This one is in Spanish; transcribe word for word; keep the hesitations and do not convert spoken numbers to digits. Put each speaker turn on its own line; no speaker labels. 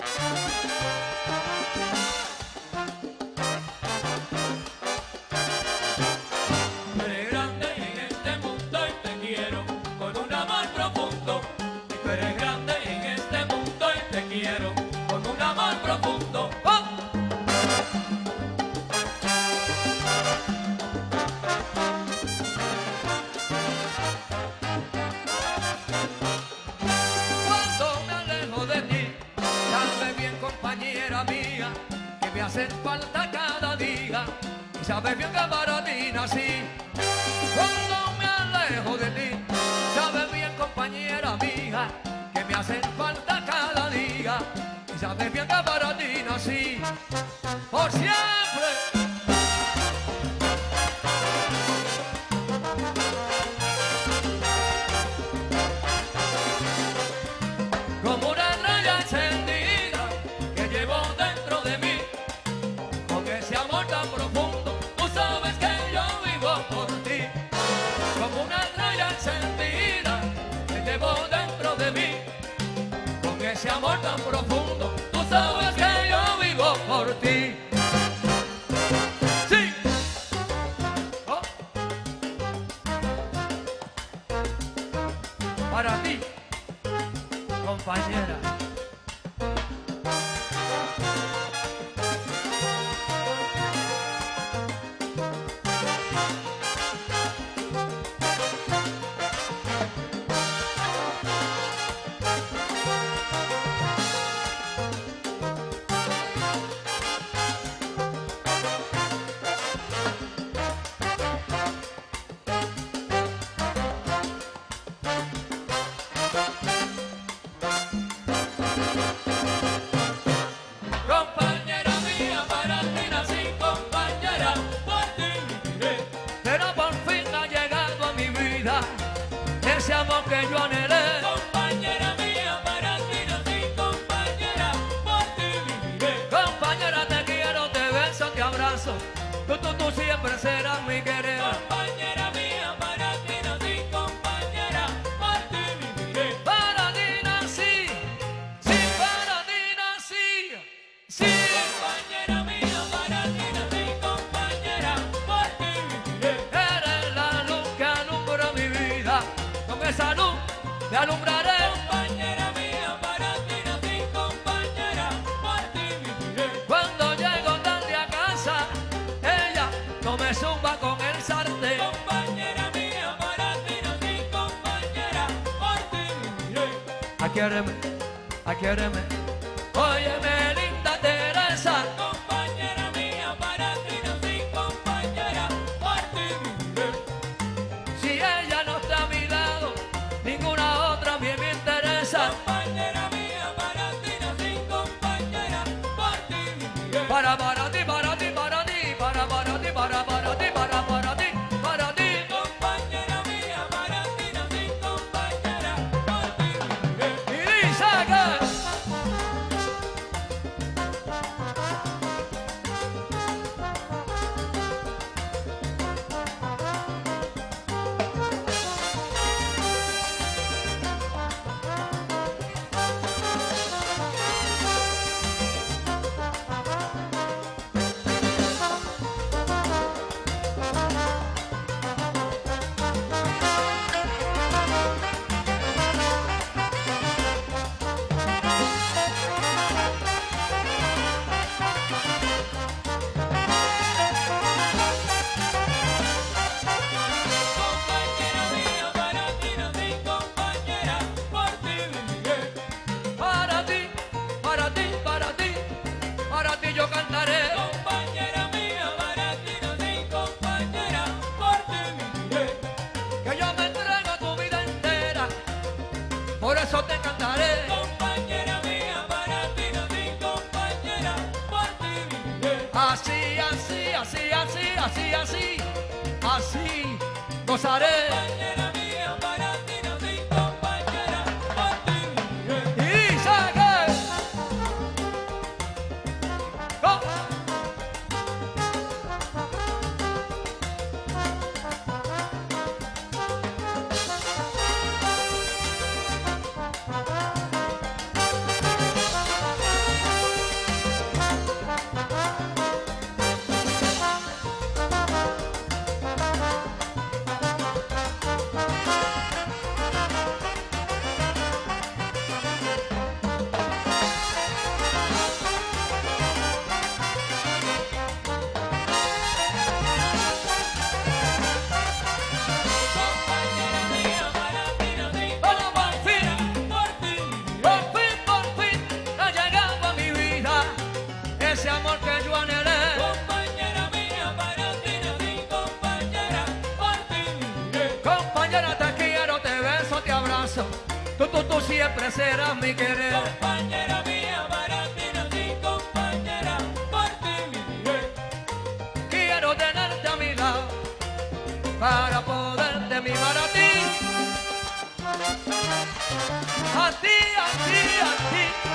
hacen falta cada día y sabes bien que para ti nací. Cuando me alejo de ti, sabes bien, compañera mía, que me hacen falta cada día y sabes bien que para ti nací. Por siempre. Como una raya encendida que llevo dentro de mí, con ese amor tan profundo, tú sabes que yo vivo por ti. Como una raya encendida que llevo dentro de mí, con ese amor tan profundo, tú sabes que yo vivo por ti. Sí. Oh. Para ti, compañera. Ese amor que yo anhelé,
compañera mía, para ti nací, compañera, por ti viviré.
Compañera, te quiero, te beso, te abrazo, tú, tú, tú siempre serás mi querer.
Compañera mía, para ti nací, compañera, por ti viviré.
Para ti nací, sí, para ti nací, sí.
Compañera mía, para ti nací, compañera, por ti viviré.
Eres la luz que alumbra mi vida, con esa luz te alumbraré.
Compañera mía, para ti nací, compañera, por ti viviré.
Cuando llego tarde a casa, ella no me zumba con el sartén.
Compañera mía, para ti nací, compañera, por ti viviré.
Aquiéreme, aquiéreme, óyeme, linda Teresa.
Compañera mía, para ti nací, compañera, por ti viviré.
Si ella no está a mi lado, ninguna otra a mí me interesa.
Compañera mía, para ti nací, compañera, por ti viviré.
Para, para ti, para ti, para ti, para, para ti, para, para ti, para, para ti, para ti.
Compañera mía, para ti nací, compañera, por ti viviré.
Y dice que
Compañera mía, para ti nací, compañera, por ti viviré.
para ti, para ti, para ti, para ti yo cantaré.
Compañera mía, para ti nací, compañera, por ti viviré.
Que yo me entrego a tu vida entera, por eso te cantaré.
Compañera mía, para ti nací, compañera, por ti viviré.
Así, así, así, así, así, así, así gozaré.
Compañera mía, para ti nací, compañera, por ti viviré.
Y dice que oh. siempre serás mi querer.
Compañera mía, para ti nací, compañera, por ti viviré.
Quiero tenerte a mi lado para poderte mimar a ti. A ti, a ti, a ti.